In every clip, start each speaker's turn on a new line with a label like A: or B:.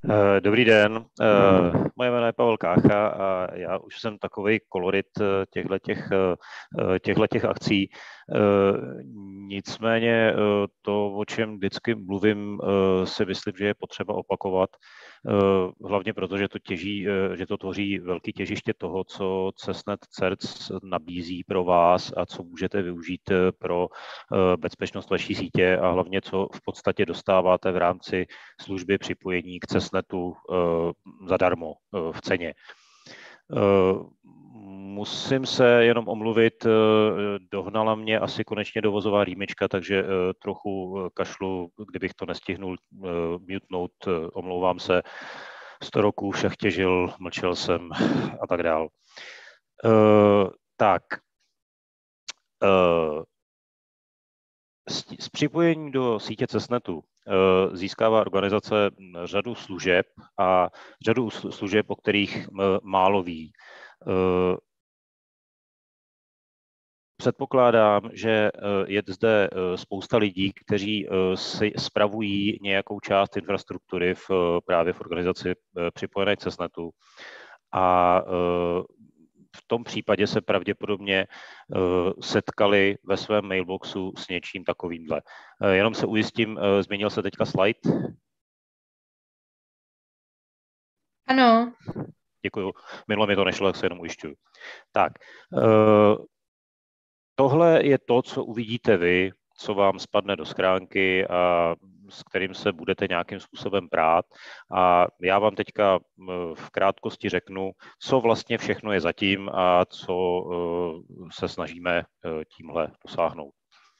A: Dobrý den, moje jméno je Pavel Kácha a já už jsem takovej kolorit těchto akcí. Nicméně to, o čem vždycky mluvím, si myslím, že je potřeba opakovat, hlavně proto, že to tvoří velké těžiště toho, co CESNET CERT nabízí pro vás a co můžete využít pro bezpečnost vaší sítě a hlavně co v podstatě dostáváte v rámci služby připojení k CESNETu zadarmo v ceně. Musím se jenom omluvit, dohnala mě asi konečně dovozová rýmička, takže trochu kašlu, kdybych to nestihnul mutnout, omlouvám se. 100 roků všech těžil, mlčel jsem a tak dál. S připojením do sítě CESNETu získává organizace řadu služeb, o kterých málo ví. Předpokládám, že je zde spousta lidí, kteří si spravují nějakou část infrastruktury právě v organizaci připojené k CESNETu a v tom případě se pravděpodobně setkali ve svém mailboxu s něčím takovýmhle. Jenom se ujistím, změnil se teďka slide?
B: Ano.
A: Děkuju. Minule mi to nešlo, tak se jenom ujišťuju. Tak, tohle je to, co uvidíte vy, co vám spadne do schránky a s kterým se budete nějakým způsobem prát. A já vám teďka v krátkosti řeknu, co vlastně všechno je zatím a co se snažíme tímhle dosáhnout.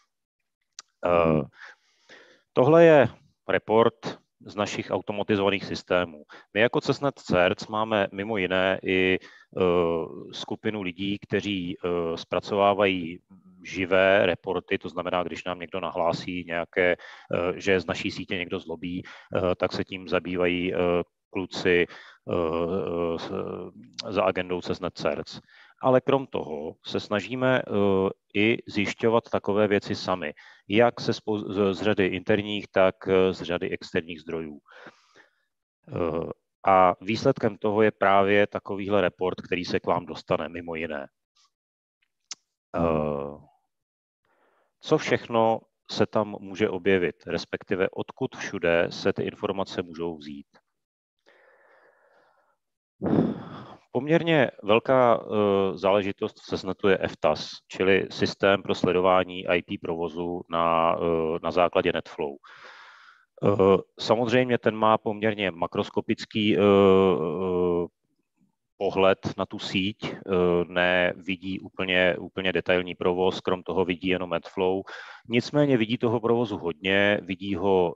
A: Tohle je report z našich automatizovaných systémů. My jako CESNET CERT máme mimo jiné i skupinu lidí, kteří zpracovávají živé reporty, to znamená, když nám někdo nahlásí nějaké, že z naší sítě někdo zlobí, tak se tím zabývají kluci za agendou CESNET CERT. Ale krom toho se snažíme i zjišťovat takové věci sami, jak z řady interních, tak z řady externích zdrojů. A výsledkem toho je právě takovýhle report, který se k vám dostane, mimo jiné. Co všechno se tam může objevit, respektive odkud všude se ty informace můžou vzít. Poměrně velká záležitost v CESNETu je FTAS, čili systém pro sledování IP provozu na základě NetFlow. Samozřejmě ten má poměrně makroskopický pohled na tu síť, nevidí úplně detailní provoz, krom toho vidí jenom NetFlow. Nicméně vidí toho provozu hodně, vidí ho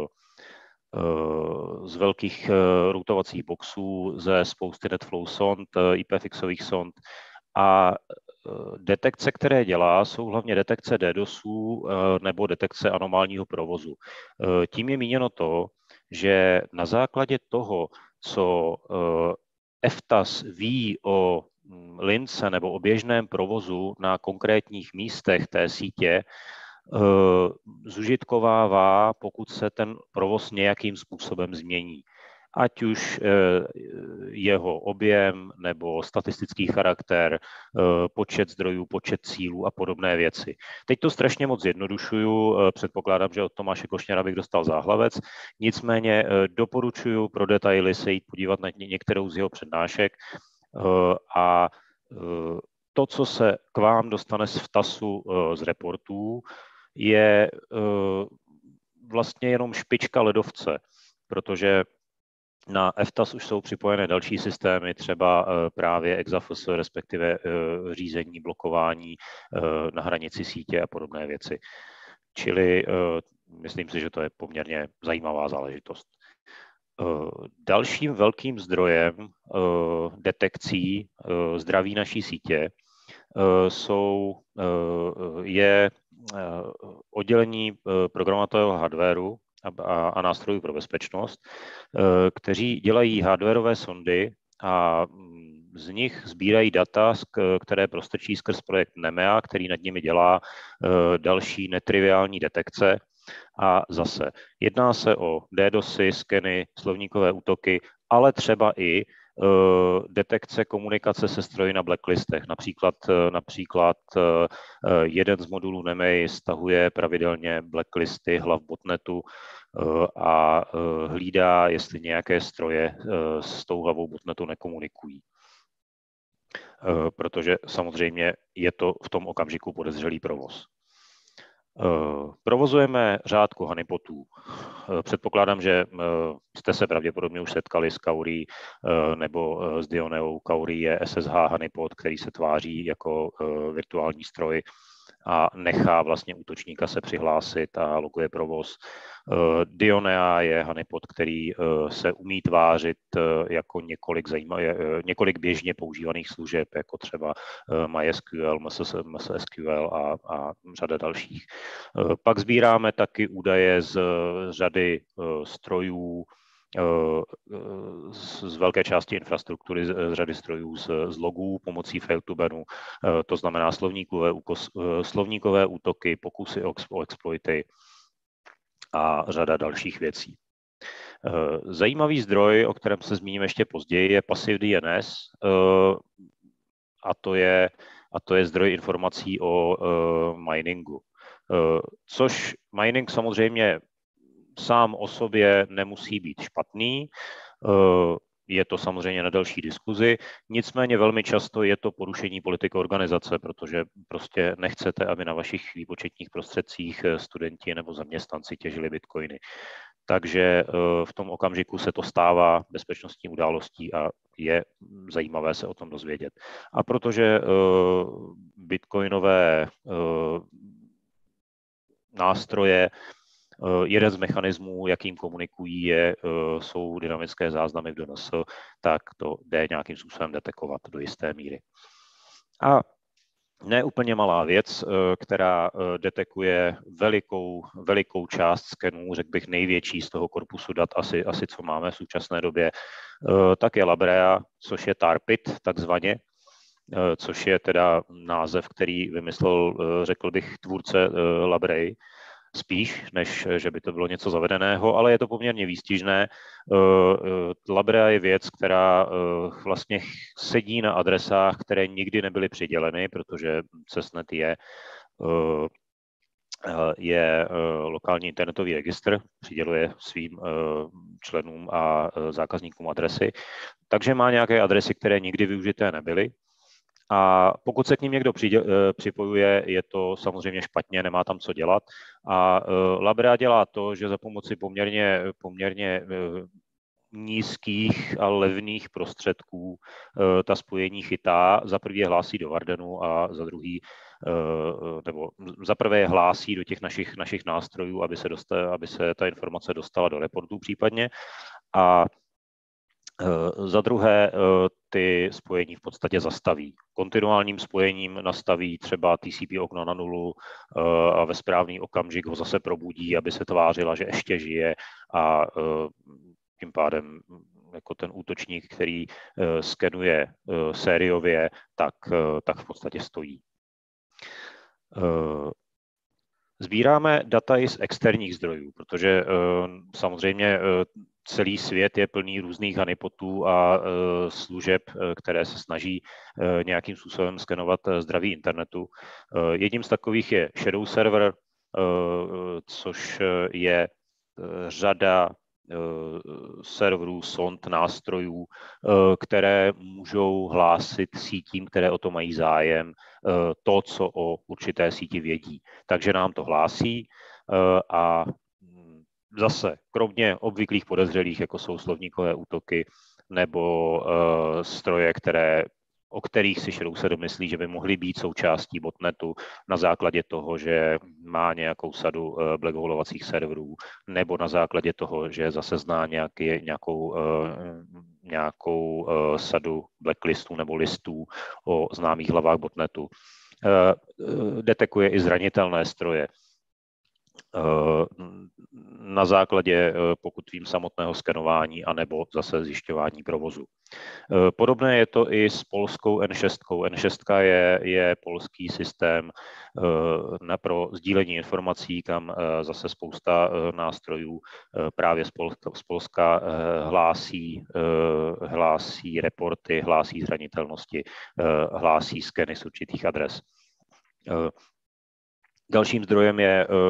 A: z velkých routovacích boxů, ze spousty NetFlow sond, IPFixových sond a detekce, které dělá, jsou hlavně detekce DDoSů nebo detekce anomálního provozu. Tím je míněno to, že na základě toho, co FTAS ví o lince nebo o běžném provozu na konkrétních místech té sítě, zužitkovává, pokud se ten provoz nějakým způsobem změní. Ať už jeho objem nebo statistický charakter, počet zdrojů, počet cílů a podobné věci. Teď to strašně moc zjednodušuju, předpokládám, že od Tomáše Košněra bych dostal záhlavec, nicméně doporučuji pro detaily se jít podívat na některou z jeho přednášek a to, co se k vám dostane z FTASu z reportů, je vlastně jenom špička ledovce, protože na FTAS už jsou připojené další systémy, třeba právě EXAFS, respektive řízení, blokování na hranici sítě a podobné věci. Čili myslím si, že to je poměrně zajímavá záležitost. Dalším velkým zdrojem detekcí zdraví naší sítě je oddělení programovacího hardwaru a nástrojů pro bezpečnost, kteří dělají hardwareové sondy a z nich sbírají data, které prostrčí skrz projekt NEMEA, který nad nimi dělá další netriviální detekce. A zase jedná se o DDoSy, skeny, slovníkové útoky, ale třeba i detekce komunikace se stroji na blacklistech. Například jeden z modulů Nemej stahuje pravidelně blacklisty hlav botnetu a hlídá, jestli nějaké stroje s tou hlavou botnetu nekomunikují. Protože samozřejmě je to v tom okamžiku podezřelý provoz. Provozujeme řádku honeypotů. Předpokládám, že jste se pravděpodobně už setkali s Kaurí nebo s Dioneou. Kaurí je SSH honeypot, který se tváří jako virtuální stroj a nechá vlastně útočníka se přihlásit a loguje provoz. Dionea je honeypot, který se umí tvářit jako několik běžně používaných služeb, jako třeba MySQL, MSSQL a řada dalších. Pak sbíráme taky údaje z řady strojů, z velké části infrastruktury, z řady strojů z logů pomocí fail-to-banu, to znamená slovníkové útoky, pokusy o exploity a řada dalších věcí. Zajímavý zdroj, o kterém se zmíním ještě později, je Passive DNS a to je zdroj informací o miningu. Což mining samozřejmě sám o sobě nemusí být špatný, je to samozřejmě na další diskuzi, nicméně velmi často je to porušení politiky organizace, protože prostě nechcete, aby na vašich výpočetních prostředcích studenti nebo zaměstnanci těžili bitcoiny. Takže v tom okamžiku se to stává bezpečnostní událostí a je zajímavé se o tom dozvědět. A protože bitcoinové nástroje, jeden z mechanismů, jakým komunikují, jsou dynamické záznamy v DNS, tak to jde nějakým způsobem detekovat do jisté míry. A ne úplně malá věc, která detekuje velikou část skenů, řekl bych největší z toho korpusu dat, asi co máme v současné době, tak je Labrea, což je Tar-Pit takzvaně, což je teda název, který vymyslel, řekl bych, tvůrce Labrej, spíš, než že by to bylo něco zavedeného, ale je to poměrně výstižné. Labrea je věc, která vlastně sedí na adresách, které nikdy nebyly přiděleny, protože CESNET je lokální internetový registr, přiděluje svým členům a zákazníkům adresy, takže má nějaké adresy, které nikdy využité nebyly. A pokud se k ním někdo připojuje, je to samozřejmě špatně, nemá tam co dělat. A Labrea dělá to, že za pomoci poměrně nízkých a levných prostředků ta spojení chytá. Za prvý je hlásí do Vardenu a za prvé je hlásí do těch našich nástrojů, aby se ta informace dostala do reportů případně. A za druhé ty spojení v podstatě zastaví. Kontinuálním spojením nastaví třeba TCP okno na nulu a ve správný okamžik ho zase probudí, aby se tvářila, že ještě žije a tím pádem jako ten útočník, který skenuje sériově, tak v podstatě stojí. Sbíráme data i z externích zdrojů, protože samozřejmě celý svět je plný různých honeypotů a služeb, které se snaží nějakým způsobem skenovat zdraví internetu. Jedním z takových je Shadow Server, což je řada serverů, sond, nástrojů, které můžou hlásit sítím, které o to mají zájem, to, co o určité síti vědí. Takže nám to hlásí a zase, kromě obvyklých podezřelých, jako jsou slovníkové útoky nebo stroje, o kterých si Shadow Server myslí, že by mohly být součástí botnetu na základě toho, že má nějakou sadu blackholovacích serverů, nebo na základě toho, že zase zná nějakou sadu blacklistů nebo listů o známých hlavách botnetu. Detekuje i zranitelné stroje. na základě, pokud vím, samotného skenování anebo zase zjišťování provozu. Podobné je to i s polskou N6. N6 je polský systém pro sdílení informací, kam zase spousta nástrojů právě z Polska hlásí reporty, hlásí zranitelnosti, hlásí skeny z určitých adres. Dalším zdrojem,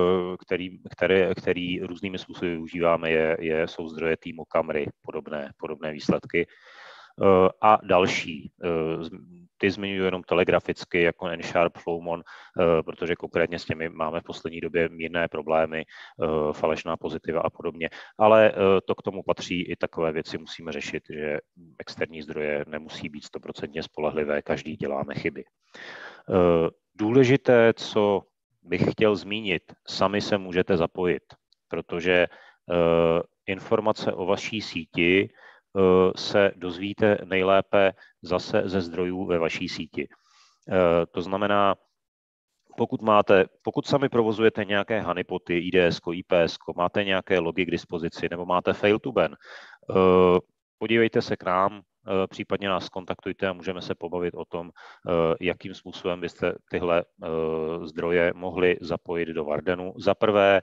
A: který různými způsoby využíváme, jsou zdroje týmu Camry, podobné výsledky. A další, ty zmiňuji jenom telegraficky, jako N-Sharp, Flowmon, protože konkrétně s těmi máme v poslední době mírné problémy, falešná pozitiva a podobně, ale to k tomu patří i takové věci musíme řešit, že externí zdroje nemusí být 100% spolehlivé, každý děláme chyby. Důležité, co bych chtěl zmínit, sami se můžete zapojit, protože informace o vaší síti se dozvíte nejlépe zase ze zdrojů ve vaší síti. To znamená, pokud sami provozujete nějaké honeypoty, IDS, IPS, máte nějaké logy k dispozici nebo máte fail to ban, podívejte se k nám, případně nás kontaktujte a můžeme se pobavit o tom, jakým způsobem byste tyhle zdroje mohli zapojit do Vardenu. Za prvé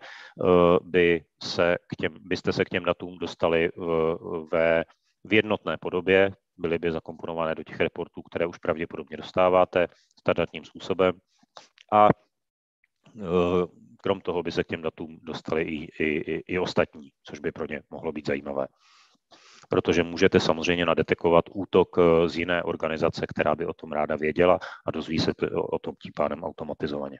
A: byste se k těm datům dostali v jednotné podobě, byly by zakomponované do těch reportů, které už pravděpodobně dostáváte standardním způsobem. A krom toho by se k těm datům dostali i ostatní, což by pro ně mohlo být zajímavé. Protože můžete samozřejmě nadetekovat útok z jiné organizace, která by o tom ráda věděla a dozví se o tom tím pádem automatizovaně.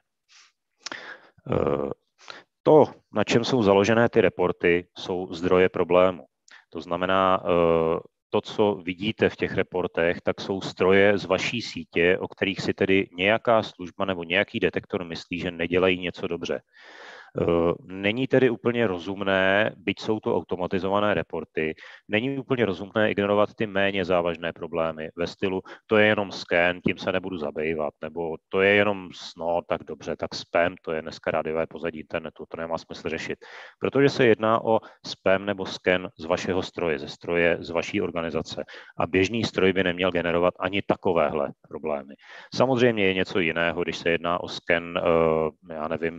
A: To, na čem jsou založené ty reporty, jsou zdroje problému. To znamená, to, co vidíte v těch reportech, tak jsou stroje z vaší sítě, o kterých si tedy nějaká služba nebo nějaký detektor myslí, že nedělají něco dobře. Není tedy úplně rozumné, byť jsou to automatizované reporty, není úplně rozumné ignorovat ty méně závažné problémy ve stylu, to je jenom scan, tím se nebudu zabývat, nebo to je jenom tak dobře, tak spam, to je dneska rádiové pozadí internetu, to nemá smysl řešit, protože se jedná o spam nebo scan z vašeho stroje, ze stroje z vaší organizace a běžný stroj by neměl generovat ani takovéhle problémy. Samozřejmě je něco jiného, když se jedná o scan, já nevím,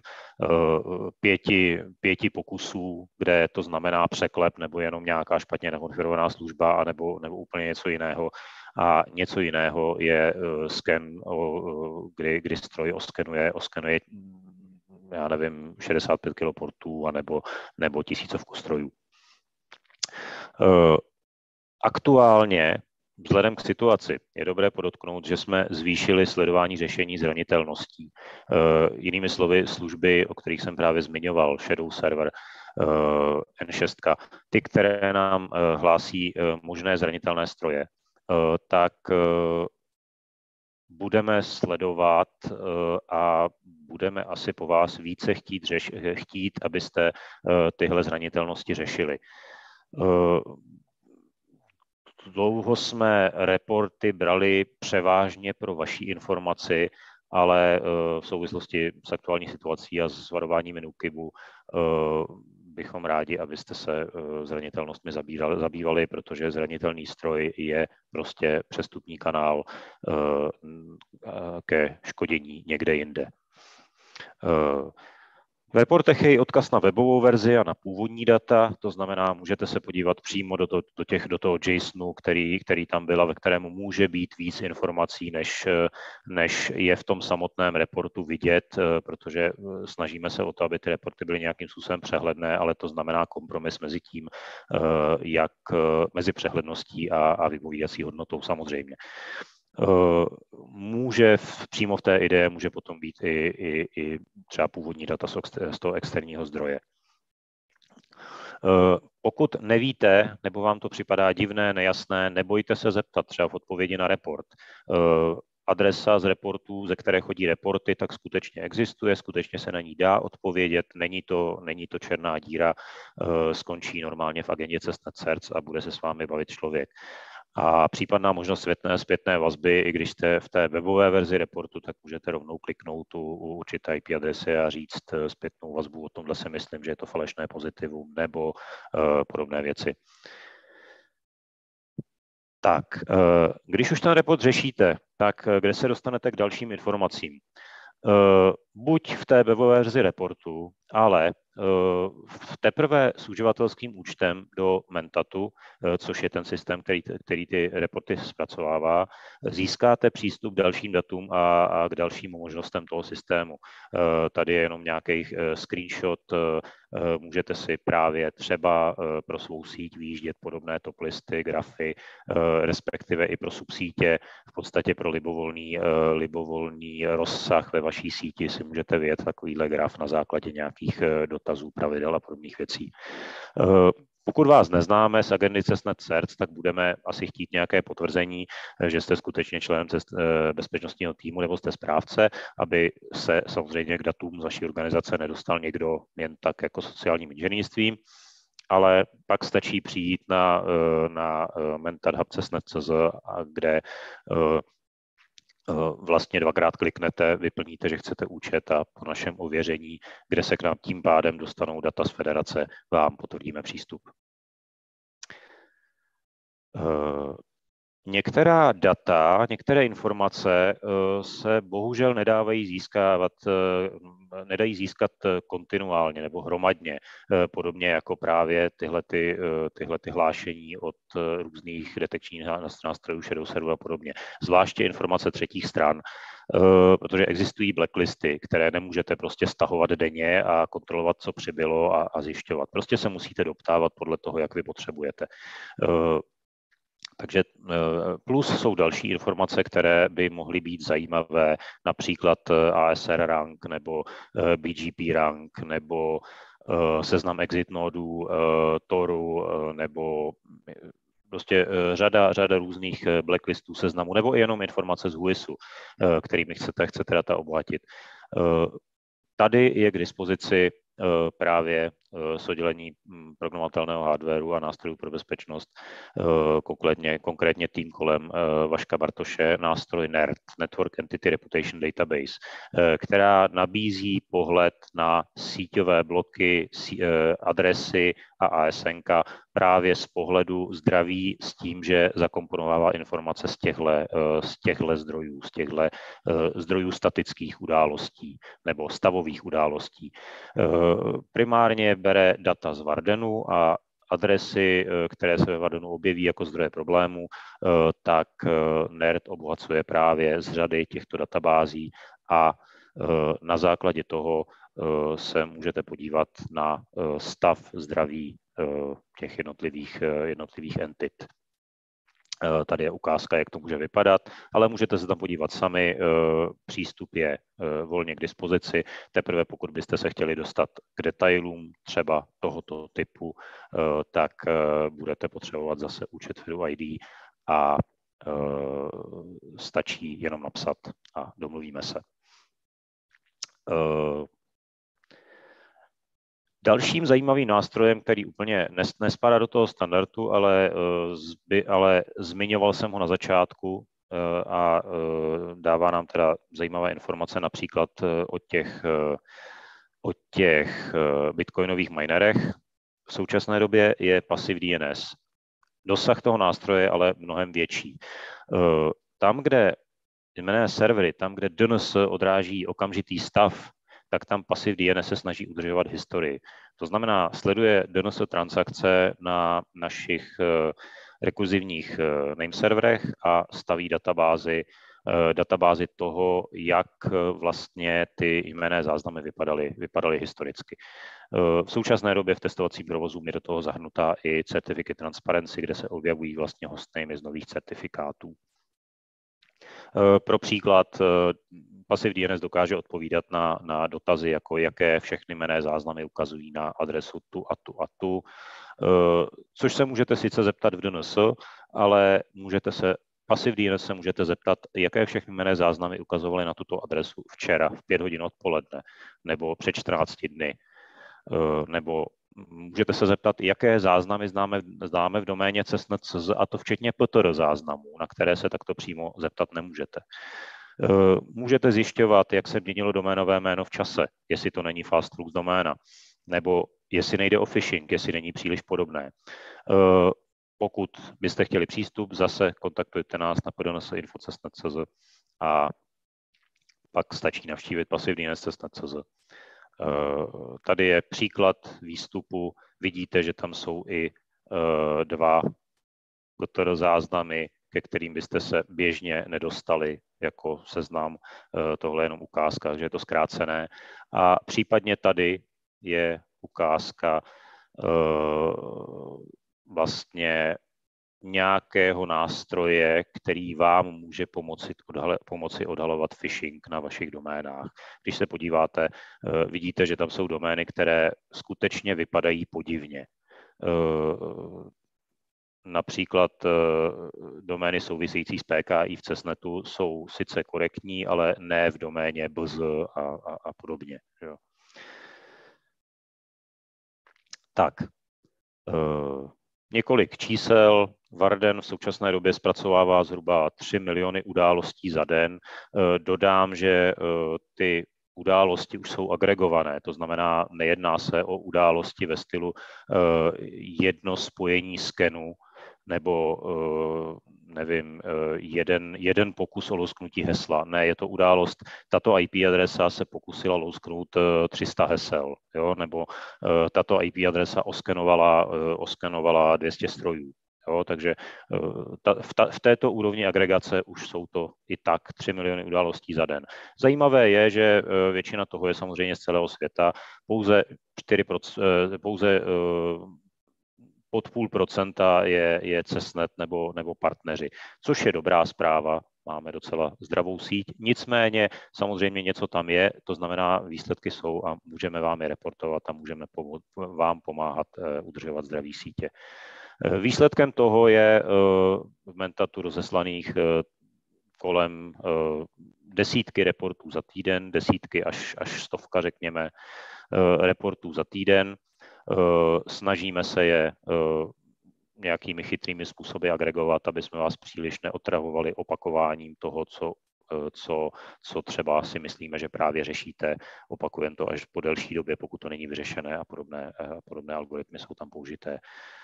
A: 5 pokusů, kde to znamená překlep nebo jenom nějaká špatně nakonfigurovaná služba, nebo úplně něco jiného. A něco jiného je scan, kdy stroj oskenuje já nevím, 65 kiloportů nebo tisícovku strojů. Aktuálně vzhledem k situaci je dobré podotknout, že jsme zvýšili sledování řešení zranitelností. Jinými slovy, služby, o kterých jsem právě zmiňoval, Shadow Server, N6, ty, které nám hlásí možné zranitelné stroje, tak budeme sledovat a budeme asi po vás více chtít, abyste tyhle zranitelnosti řešili. Dlouho jsme reporty brali převážně pro vaši informaci, ale v souvislosti s aktuální situací a s varováním NUKIBu bychom rádi, abyste se zranitelnostmi zabývali, protože zranitelný stroj je prostě přestupní kanál ke škodění někde jinde. V reportech je odkaz na webovou verzi a na původní data, to znamená, můžete se podívat přímo do toho JSONu, který tam byl a ve kterému může být víc informací, než je v tom samotném reportu vidět, protože snažíme se o to, aby ty reporty byly nějakým způsobem přehledné, ale to znamená kompromis mezi tím, jak mezi přehledností a vypovídací hodnotou samozřejmě. Přímo v té idee může potom být i třeba původní data z toho externího zdroje. Pokud nevíte, nebo vám to připadá divné, nejasné, nebojte se zeptat třeba v odpovědi na report. Adresa z reportů, ze které chodí reporty, tak skutečně existuje, skutečně se na ní dá odpovědět, není to černá díra, skončí normálně v agendě Cestnet Search a bude se s vámi bavit člověk. A případná možnost zpětné vazby, i když jste v té webové verzi reportu, tak můžete rovnou kliknout u určité IP adresy a říct zpětnou vazbu. O tomhle si myslím, že je to falešné pozitivum nebo podobné věci. Tak, když už ten report řešíte, tak kde se dostanete k dalším informacím? Buď v té webové verzi reportu, ale teprve s uživatelským účtem do Mentatu, což je ten systém, který ty reporty zpracovává, získáte přístup k dalším datům a k dalším možnostem toho systému. Tady je jenom nějaký screenshot, můžete si právě třeba pro svou síť vyjíždět podobné top listy, grafy, respektive i pro subsítě, v podstatě pro libovolný rozsah ve vaší síti si můžete vyjet takovýhle graf na základě nějakých dotazů, pravidel a podobných věcí. Pokud vás neznáme z agendy CESNET CERT, tak budeme asi chtít nějaké potvrzení, že jste skutečně členem bezpečnostního týmu nebo jste správce, aby se samozřejmě k datům z vaší organizace nedostal někdo jen tak jako sociálním inženýrstvím, ale pak stačí přijít na mentat.hub CESNET.cz, kde vlastně dvakrát kliknete, vyplníte, že chcete účet a po našem ověření, kde se k nám tím pádem dostanou data z federace, vám potvrdíme přístup. Některá data, některé informace se bohužel nedají získat kontinuálně nebo hromadně, podobně jako právě tyhle hlášení od různých detekčních nástrojů, shadow serveru a podobně. Zvláště informace třetích stran, protože existují blacklisty, které nemůžete prostě stahovat denně a kontrolovat, co přibylo a zjišťovat. Prostě se musíte doptávat podle toho, jak vy potřebujete. Takže plus jsou další informace, které by mohly být zajímavé, například ASR rank nebo BGP rank nebo seznam exit nodů, Toru nebo prostě řada různých blacklistů seznamů nebo i jenom informace z WHOISu, kterými chcete data obohatit. Tady je k dispozici právě z oddělení programovatelného hardwareu a nástrojů pro bezpečnost, konkrétně tým kolem Vaška Bartoše, nástroj NERD, Network Entity Reputation Database, která nabízí pohled na síťové bloky, adresy a ASNK právě z pohledu zdraví s tím, že zakomponovává informace z těchto zdrojů, zdrojů statických událostí nebo stavových událostí. Primárně bere data z Vardenu a adresy, které se ve Vardenu objeví jako zdroje problémů, tak NERD obohacuje právě z řady těchto databází a na základě toho se můžete podívat na stav zdraví těch jednotlivých entit. Tady je ukázka, jak to může vypadat, ale můžete se tam podívat sami, přístup je volně k dispozici. Teprve pokud byste se chtěli dostat k detailům třeba tohoto typu, tak budete potřebovat zase účet FIDO ID a stačí jenom napsat a domluvíme se. Dalším zajímavým nástrojem, který úplně nespadá do toho standardu, ale zmiňoval jsem ho na začátku a dává nám teda zajímavé informace například o těch bitcoinových minerech. V současné době je Passive DNS. Dosah toho nástroje je ale mnohem větší. Tam, kde jmenné servery, tam, kde DNS odráží okamžitý stav, tak tam Passive DNS se snaží udržovat historii. To znamená, sleduje DNS transakce na našich rekurzivních nameserverech a staví databázi toho, jak vlastně ty jmenné záznamy vypadaly historicky. V současné době v testovacím provozu je do toho zahrnutá i Certificate Transparency, kde se objevují vlastně hostnamy z nových certifikátů. Pro příklad, Passive DNS dokáže odpovídat na dotazy, jako jaké všechny jmenné záznamy ukazují na adresu tu a tu, což se můžete sice zeptat v DNS, ale Passive DNS se můžete zeptat, jaké všechny jmenné záznamy ukazovaly na tuto adresu včera v 5 hodin odpoledne, nebo před 14 dny, nebo můžete se zeptat, jaké záznamy známe v doméně CESNET.cz, a to včetně PTR záznamů, na které se takto přímo zeptat nemůžete. Můžete zjišťovat, jak se měnilo doménové jméno v čase, jestli to není fastflux doména, nebo jestli nejde o phishing, jestli není příliš podobné. Pokud byste chtěli přístup, zase kontaktujte nás na pdns.info.cz a pak stačí navštívit passivdns.cz. Tady je příklad výstupu. Vidíte, že tam jsou i dva PTR záznamy, ke kterým byste se běžně nedostali jako seznam. Tohle je jenom ukázka, že je to zkrácené. A případně tady je ukázka vlastně nějakého nástroje, který vám může pomoci odhalovat phishing na vašich doménách. Když se podíváte, vidíte, že tam jsou domény, které skutečně vypadají podivně. Například domény související s PKI v CESNETu jsou sice korektní, ale ne v doméně BZ a podobně. Jo. Tak, několik čísel. Varden v současné době zpracovává zhruba 3 miliony událostí za den. Dodám, že ty události už jsou agregované, to znamená, nejedná se o události ve stylu jedno spojení skenu nebo nevím, jeden pokus o lousknutí hesla. Ne, je to událost, tato IP adresa se pokusila lousknout 300 hesel, jo? Nebo tato IP adresa oskenovala 200 strojů. Jo? Takže v této úrovni agregace už jsou to i tak 3 miliony událostí za den. Zajímavé je, že většina toho je samozřejmě z celého světa, pouze 4%, pod 0,5% je CESNET nebo partneři, což je dobrá zpráva, máme docela zdravou síť. Nicméně samozřejmě něco tam je, to znamená, výsledky jsou a můžeme vám je reportovat a můžeme vám pomáhat udržovat zdraví sítě. Výsledkem toho je v Mentatu rozeslaných kolem desítky reportů za týden, desítky až stovka, řekněme, reportů za týden. Snažíme se je nějakými chytrými způsoby agregovat, aby jsme vás příliš neotravovali opakováním toho, co třeba si myslíme, že právě řešíte. Opakujeme to až po delší době, pokud to není vyřešené a podobné algoritmy jsou tam použité.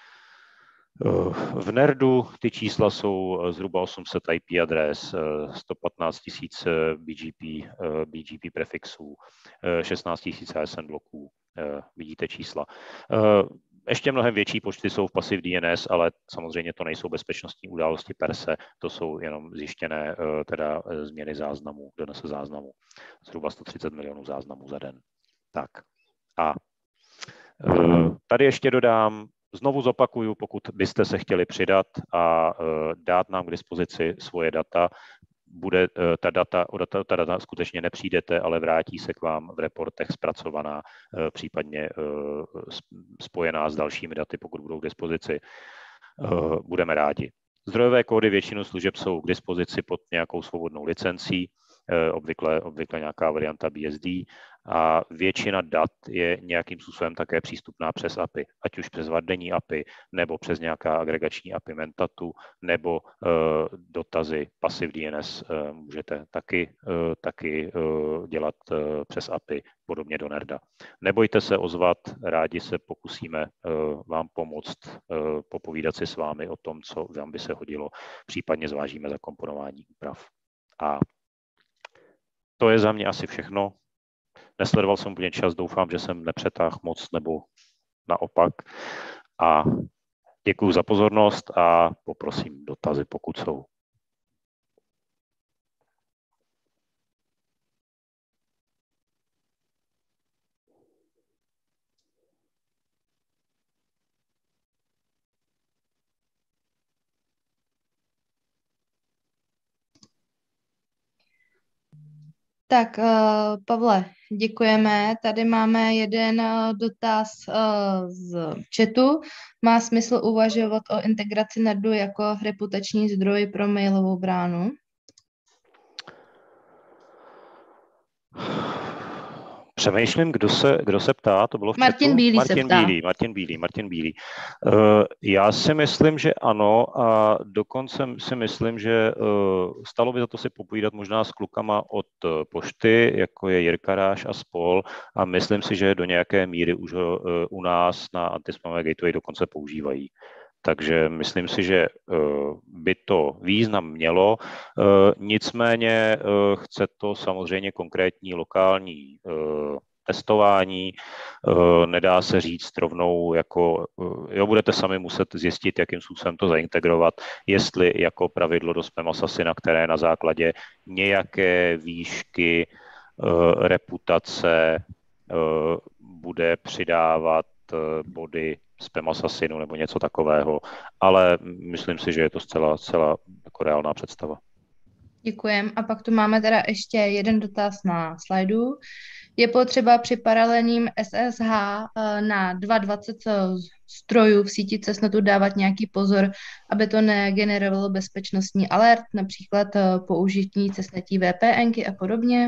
A: V Nerdu ty čísla jsou zhruba 800 IP adres, 115 000 BGP prefixů, 16 000 ASN bloků. Vidíte čísla. Ještě mnohem větší počty jsou v Passive DNS, ale samozřejmě to nejsou bezpečnostní události per se, to jsou jenom zjištěné teda změny záznamů, DNS záznamů. Zhruba 130 milionů záznamů za den. Tak. A tady ještě dodám, znovu zopakuju, pokud byste se chtěli přidat a dát nám k dispozici svoje data, bude ta data skutečně nepřijdete, ale vrátí se k vám v reportech zpracovaná, případně spojená s dalšími daty, pokud budou k dispozici. Budeme rádi. Zdrojové kódy většinu služeb jsou k dispozici pod nějakou svobodnou licencí, obvykle nějaká varianta BSD, a většina dat je nějakým způsobem také přístupná přes API, ať už přes vardenní API, nebo přes nějaká agregační API Mentatu, nebo dotazy Passive DNS můžete taky dělat přes API, podobně do Nerda. Nebojte se ozvat, rádi se pokusíme vám pomoct, popovídat si s vámi o tom, co vám by se hodilo, případně zvážíme zakomponování úprav. A to je za mě asi všechno. Nesledoval jsem úplně čas, doufám, že jsem nepřetáhl moc nebo naopak. A děkuji za pozornost a poprosím dotazy, pokud jsou.
B: Tak, Pavle, děkujeme. Tady máme jeden dotaz z chatu. Má smysl uvažovat o integraci Nerdu jako reputační zdroj pro mailovou bránu?
A: Přemýšlím, kdo se ptá, to bylo v
B: Martin
A: chatu?
B: Bílý se ptá.
A: Martin Bílý. Já si myslím, že ano a dokonce si myslím, že stalo by za to si popovídat možná s klukama od pošty, jako je Jirka Ráš a spol, a myslím si, že do nějaké míry už ho u nás na Anti-Spamové Gateway dokonce používají. Takže myslím si, že by to význam mělo. Nicméně chce to samozřejmě konkrétní lokální testování. Nedá se říct rovnou, jako budete sami muset zjistit, jakým způsobem to zaintegrovat, jestli jako pravidlo do Spam Assassina, které na základě nějaké výšky reputace bude přidávat body Spam Assassinu nebo něco takového, ale myslím si, že je to zcela jako reálná představa.
B: Děkujem. A pak tu máme teda ještě jeden dotaz na slajdu. Je potřeba při paralelním SSH na 220 strojů v síti Cessnetu dávat nějaký pozor, aby to negenerovalo bezpečnostní alert, například použití Cessnetí VPNky a podobně?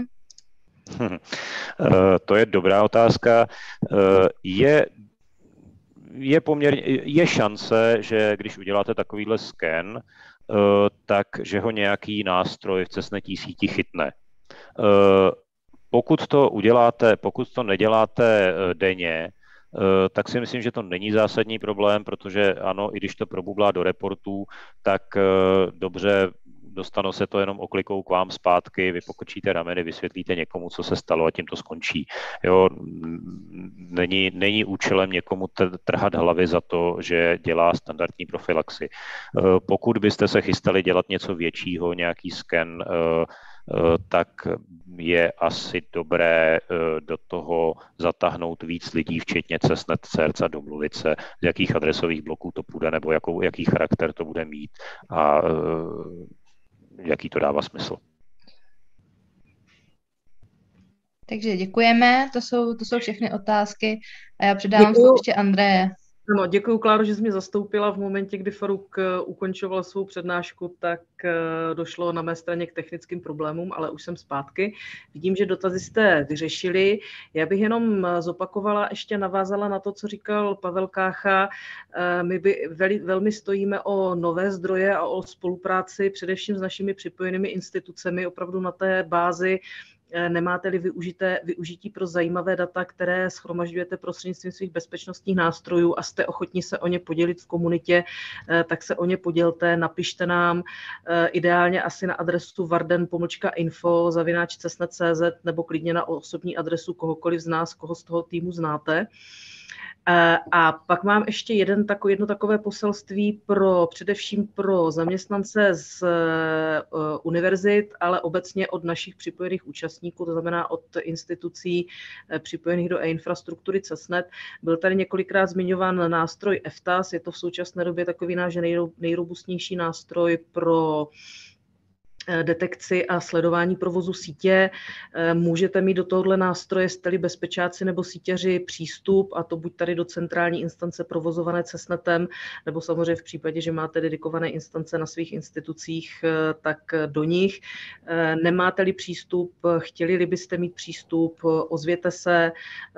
A: To je dobrá otázka. Je šance, že když uděláte takovýhle sken, tak že ho nějaký nástroj v Cessnetí síti chytne. Pokud to neděláte denně, tak si myslím, že to není zásadní problém, protože ano, i když to probublá do reportů, tak dobře, dostane se to jenom oklikou k vám zpátky, vy pokrčíte rameny, vysvětlíte někomu, co se stalo a tím to skončí. Jo, není účelem někomu trhat hlavy za to, že dělá standardní profilaxi. Pokud byste se chystali dělat něco většího, nějaký sken, tak je asi dobré do toho zatáhnout víc lidí, včetně Cessnet CERC, a domluvit se, z jakých adresových bloků to půjde, nebo jaký charakter to bude mít a jaký to dává smysl.
B: Takže děkujeme, to jsou všechny otázky a já předávám slovo ještě Andreje.
C: Ano, děkuji, Kláro, že jsi mě zastoupila v momentě, kdy Faruk ukončoval svou přednášku, tak došlo na mé straně k technickým problémům, ale už jsem zpátky. Vidím, že dotazy jste vyřešili. Já bych jenom zopakovala, ještě navázala na to, co říkal Pavel Kácha. My velmi stojíme o nové zdroje a o spolupráci především s našimi připojenými institucemi, opravdu na té bázi. Nemáte-li využití pro zajímavé data, které shromažďujete prostřednictvím svých bezpečnostních nástrojů a jste ochotní se o ně podělit v komunitě, tak se o ně podělte, napište nám ideálně asi na adresu varden_info@cessnet.cz nebo klidně na osobní adresu kohokoliv z nás, koho z toho týmu znáte. A pak mám ještě jedno takové poselství především pro zaměstnance z univerzit, ale obecně od našich připojených účastníků, to znamená od institucí připojených do e-infrastruktury Cessnet. Byl tady několikrát zmiňován nástroj EFTAS, je to v současné době takový náš nejrobustnější nástroj pro detekci a sledování provozu sítě. Můžete mít do tohohle nástroje, jste-li bezpečáci nebo sítěři, přístup, a to buď tady do centrální instance provozované Cessnetem, nebo samozřejmě v případě, že máte dedikované instance na svých institucích, tak do nich. Nemáte-li přístup, chtěli byste mít přístup, ozvěte se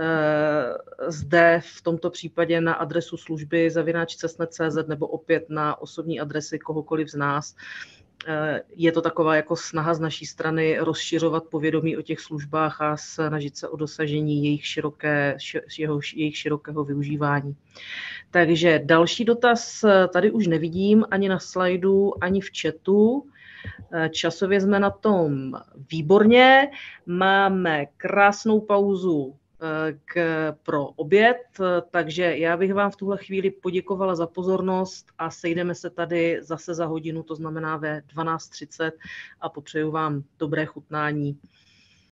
C: zde v tomto případě na adresu služby @cessnet.cz nebo opět na osobní adresy kohokoliv z nás. Je to taková jako snaha z naší strany rozšiřovat povědomí o těch službách a snažit se o dosažení jejich širokého využívání. Takže další dotaz tady už nevidím ani na slajdu, ani v chatu. Časově jsme na tom výborně. Máme krásnou pauzu pro oběd, takže já bych vám v tuhle chvíli poděkovala za pozornost a sejdeme se tady zase za hodinu, to znamená ve 12:30, a popřeju vám dobré chutnání.